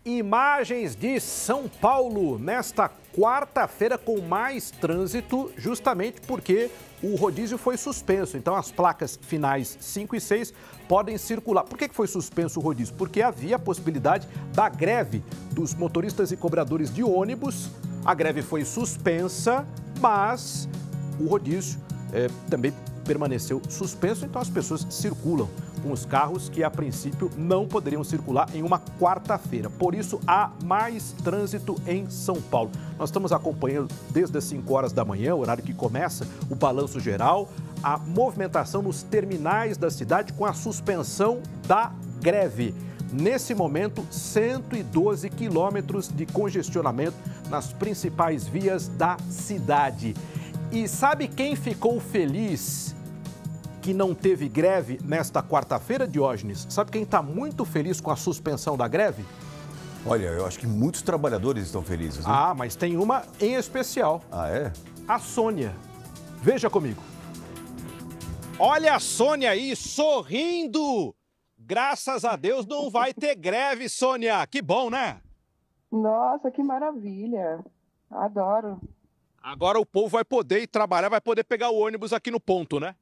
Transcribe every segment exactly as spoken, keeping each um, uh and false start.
Imagens de São Paulo nesta quarta-feira com mais trânsito, justamente porque o rodízio foi suspenso. Então as placas finais cinco e seis podem circular. Por que foi suspenso o rodízio? Porque havia a possibilidade da greve dos motoristas e cobradores de ônibus. A greve foi suspensa, mas o rodízio é, também permaneceu suspenso, então as pessoas circulam com os carros que a princípio não poderiam circular em uma quarta-feira. Por isso há mais trânsito em São Paulo. Nós estamos acompanhando desde as cinco horas da manhã, horário que começa o balanço geral, a movimentação nos terminais da cidade com a suspensão da greve. Nesse momento, cento e doze quilômetros de congestionamento nas principais vias da cidade. E sabe quem ficou feliz que não teve greve nesta quarta-feira, Diógenes? Sabe quem está muito feliz com a suspensão da greve? Olha, eu acho que muitos trabalhadores estão felizes, né? Ah, mas tem uma em especial. Ah, é? A Sônia. Veja comigo. Olha a Sônia aí, sorrindo! Graças a Deus não vai ter greve, Sônia. Que bom, né? Nossa, que maravilha. Adoro. Agora o povo vai poder ir trabalhar, vai poder pegar o ônibus aqui no ponto, né?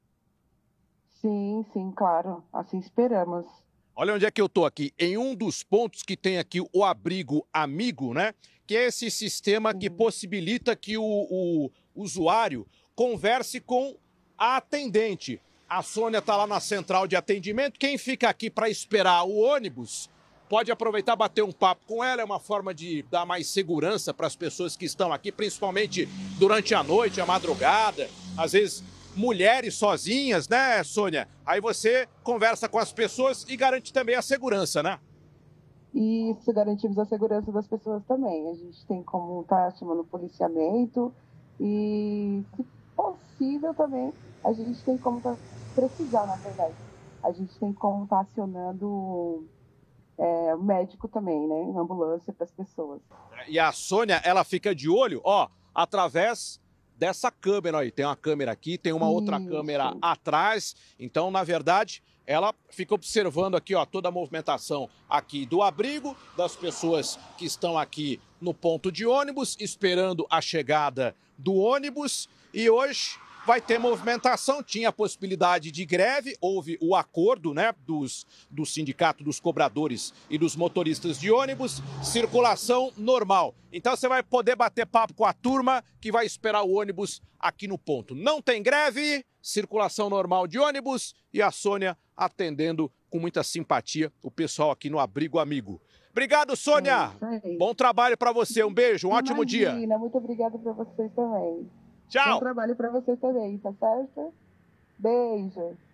Sim, sim, claro. Assim esperamos. Olha onde é que eu tô aqui. Em um dos pontos que tem aqui o abrigo amigo, né? Que é esse sistema que possibilita que o, o usuário converse com a atendente. A Sônia está lá na central de atendimento. Quem fica aqui para esperar o ônibus pode aproveitar, bater um papo com ela. É uma forma de dar mais segurança para as pessoas que estão aqui, principalmente durante a noite, a madrugada. Às vezes, mulheres sozinhas, né, Sônia? Aí você conversa com as pessoas e garante também a segurança, né? Isso, garantimos a segurança das pessoas também. A gente tem como estar chamando policiamento e, se possível, também a gente tem como estar, precisar, na verdade, a gente tem como estar acionando é, o médico também, né? Uma ambulância para as pessoas. E a Sônia, ela fica de olho, ó, através dessa câmera aí. Tem uma câmera aqui, tem uma outra Isso. câmera atrás. Então, na verdade, ela fica observando aqui, ó, toda a movimentação aqui do abrigo, das pessoas que estão aqui no ponto de ônibus, esperando a chegada do ônibus. E hoje vai ter movimentação, tinha a possibilidade de greve, houve o acordo, né, dos, do sindicato dos cobradores e dos motoristas de ônibus, circulação normal. Então você vai poder bater papo com a turma que vai esperar o ônibus aqui no ponto. Não tem greve, circulação normal de ônibus e a Sônia atendendo com muita simpatia o pessoal aqui no Abrigo Amigo. Obrigado, Sônia! É Bom trabalho para você, um beijo, um ótimo dia! Imagina, muito obrigada para vocês também. Tchau! Bom trabalho para vocês também, tá certo? Beijo.